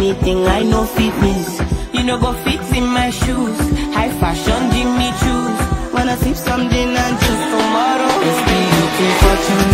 anything I know fitness. You know go fit in my shoes. High fashion, Jimmy choose. Wanna sip something and choose tomorrow. It's beautiful fortune.